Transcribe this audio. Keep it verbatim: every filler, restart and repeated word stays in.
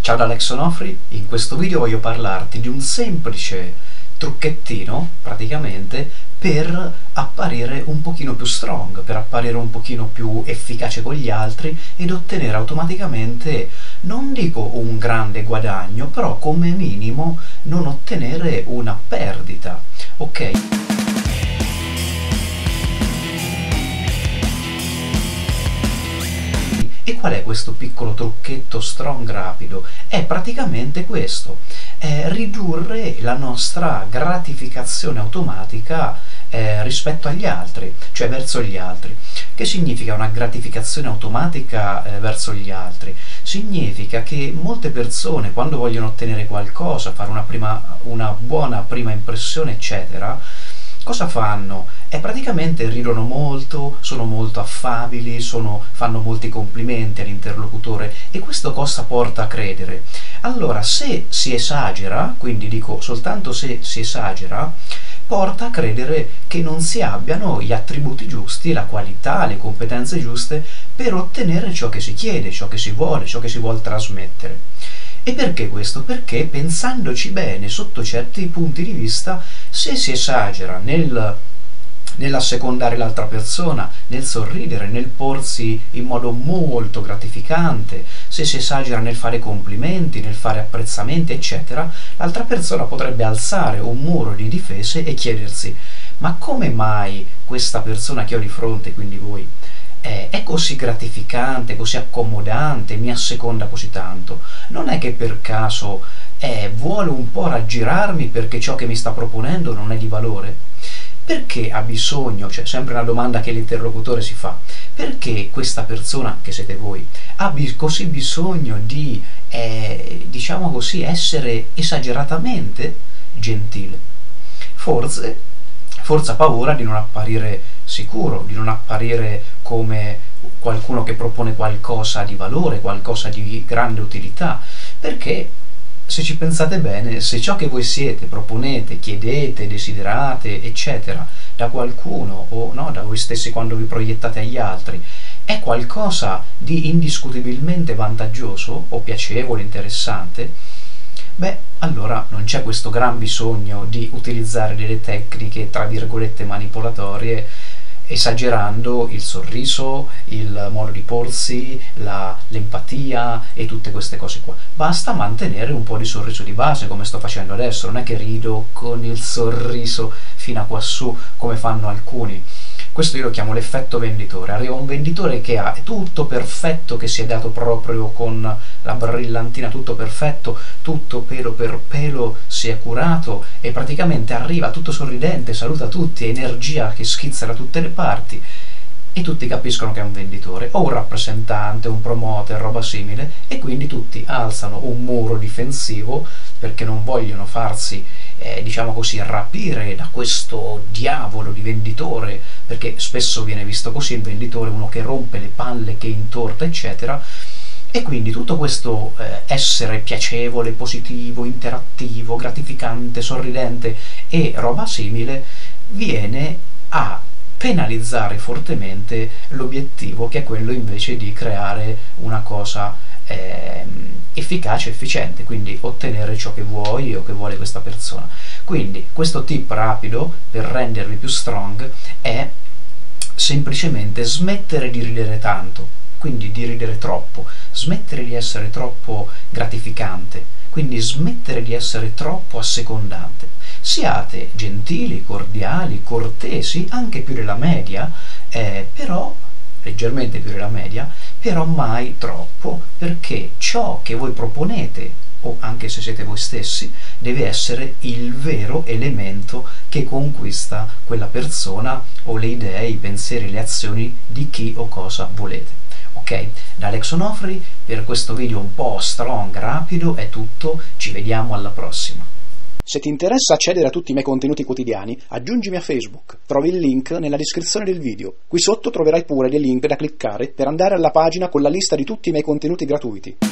Ciao da Alex Onofri, in questo video voglio parlarti di un semplice trucchettino, praticamente, per apparire un pochino più strong, per apparire un pochino più efficace con gli altri ed ottenere automaticamente, non dico un grande guadagno, però come minimo non ottenere una perdita, ok? E qual è questo piccolo trucchetto strong rapido? È praticamente questo, è ridurre la nostra gratificazione automatica eh, rispetto agli altri, cioè verso gli altri. Che significa una gratificazione automatica eh, verso gli altri? Significa che molte persone, quando vogliono ottenere qualcosa, fare una, prima, una buona prima impressione, eccetera, cosa fanno? E praticamente ridono molto, sono molto affabili, sono, fanno molti complimenti all'interlocutore e questo cosa porta a credere? Allora, se si esagera, quindi dico soltanto se si esagera, porta a credere che non si abbiano gli attributi giusti, la qualità, le competenze giuste per ottenere ciò che si chiede, ciò che si vuole, ciò che si vuole trasmettere. E perché questo? Perché pensandoci bene, sotto certi punti di vista, se si esagera nel nell'assecondare l'altra persona, nel sorridere, nel porsi in modo molto gratificante, se si esagera nel fare complimenti, nel fare apprezzamenti, eccetera, l'altra persona potrebbe alzare un muro di difese e chiedersi: ma come mai questa persona che ho di fronte, quindi voi, è, è così gratificante, così accomodante, mi asseconda così tanto? Non è che per caso eh, vuole un po' raggirarmi perché ciò che mi sta proponendo non è di valore? Perché ha bisogno, cioè sempre una domanda che l'interlocutore si fa, perché questa persona, che siete voi, ha bis- così bisogno di, eh, diciamo così, essere esageratamente gentile? Forse, forse ha paura di non apparire sicuro, di non apparire come qualcuno che propone qualcosa di valore, qualcosa di grande utilità, perché se ci pensate bene, se ciò che voi siete, proponete, chiedete, desiderate, eccetera, da qualcuno o no, da voi stessi quando vi proiettate agli altri, è qualcosa di indiscutibilmente vantaggioso o piacevole, interessante, beh, allora non c'è questo gran bisogno di utilizzare delle tecniche, tra virgolette, manipolatorie, esagerando il sorriso, il modo di porsi, la, l'empatia e tutte queste cose qua. Basta mantenere un po' di sorriso di base, come sto facendo adesso, non è che rido con il sorriso fino a quassù come fanno alcuni. Questo io lo chiamo l'effetto venditore. Arriva un venditore che ha tutto perfetto, che si è dato proprio con la brillantina, tutto perfetto, tutto pelo per pelo si è curato e praticamente arriva tutto sorridente, saluta tutti, energia che schizza da tutte le parti e tutti capiscono che è un venditore o un rappresentante, un promoter, roba simile, e quindi tutti alzano un muro difensivo perché non vogliono farsi Eh, diciamo così, rapire da questo diavolo di venditore, perché spesso viene visto così il venditore, uno che rompe le palle, che intorta, eccetera, e quindi tutto questo eh, essere piacevole, positivo, interattivo, gratificante, sorridente e roba simile viene a penalizzare fortemente l'obiettivo, che è quello invece di creare una cosa Eh, efficace, efficiente, quindi ottenere ciò che vuoi o che vuole questa persona. Quindi questo tip rapido per rendervi più strong è semplicemente smettere di ridere tanto, quindi di ridere troppo, smettere di essere troppo gratificante, quindi smettere di essere troppo assecondante. Siate gentili, cordiali, cortesi, anche più della media, eh, però leggermente più della media, però mai troppo, perché ciò che voi proponete, o anche se siete voi stessi, deve essere il vero elemento che conquista quella persona o le idee, i pensieri, le azioni di chi o cosa volete. Ok? Da Alex Onofri, per questo video un po' strong, rapido, è tutto, ci vediamo alla prossima. Se ti interessa accedere a tutti i miei contenuti quotidiani, aggiungimi a Facebook. Trovi il link nella descrizione del video. Qui sotto troverai pure dei link da cliccare per andare alla pagina con la lista di tutti i miei contenuti gratuiti.